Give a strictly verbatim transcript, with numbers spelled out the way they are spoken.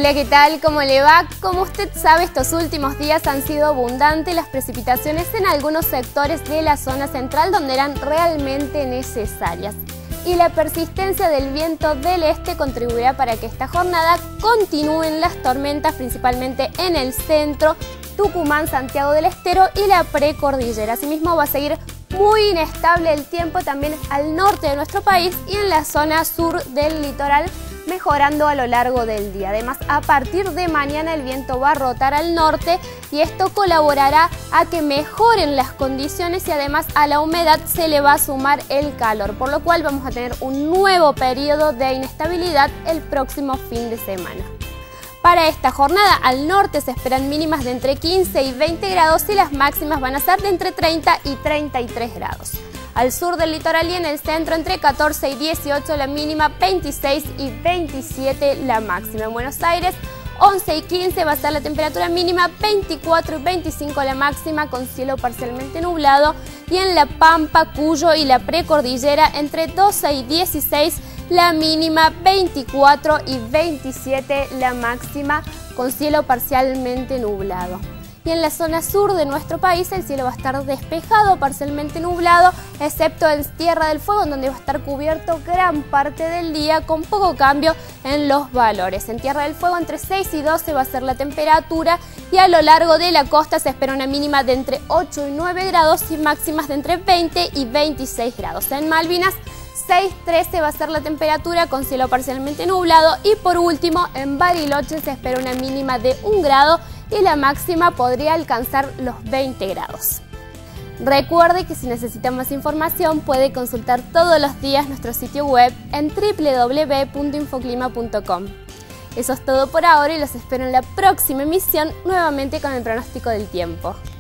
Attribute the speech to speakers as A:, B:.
A: Hola, ¿qué tal? ¿Cómo le va? Como usted sabe, estos últimos días han sido abundantes las precipitaciones en algunos sectores de la zona central donde eran realmente necesarias. Y la persistencia del viento del este contribuirá para que esta jornada continúen las tormentas, principalmente en el centro, Tucumán, Santiago del Estero y la precordillera. Asimismo, va a seguir muy inestable el tiempo también al norte de nuestro país y en la zona sur del litoral, mejorando a lo largo del día. Además, a partir de mañana el viento va a rotar al norte y esto colaborará a que mejoren las condiciones y además a la humedad se le va a sumar el calor, por lo cual vamos a tener un nuevo periodo de inestabilidad el próximo fin de semana. Para esta jornada al norte se esperan mínimas de entre quince y veinte grados y las máximas van a ser de entre treinta y treinta y tres grados. Al sur del litoral y en el centro entre catorce y dieciocho la mínima, veintiséis y veintisiete la máxima. En Buenos Aires once y quince va a ser la temperatura mínima, veinticuatro y veinticinco la máxima con cielo parcialmente nublado. Y en La Pampa, Cuyo y la precordillera entre doce y dieciséis la mínima, veinticuatro y veintisiete la máxima con cielo parcialmente nublado. Y en la zona sur de nuestro país el cielo va a estar despejado, parcialmente nublado, excepto en Tierra del Fuego, en donde va a estar cubierto gran parte del día con poco cambio en los valores. En Tierra del Fuego entre seis y doce va a ser la temperatura y a lo largo de la costa se espera una mínima de entre ocho y nueve grados y máximas de entre veinte y veintiséis grados. En Malvinas seis y trece va a ser la temperatura con cielo parcialmente nublado y por último en Bariloche se espera una mínima de un grado y la máxima podría alcanzar los veinte grados. Recuerde que si necesita más información puede consultar todos los días nuestro sitio web en doble u doble u doble u punto infoclima punto com. Eso es todo por ahora y los espero en la próxima emisión nuevamente con el pronóstico del tiempo.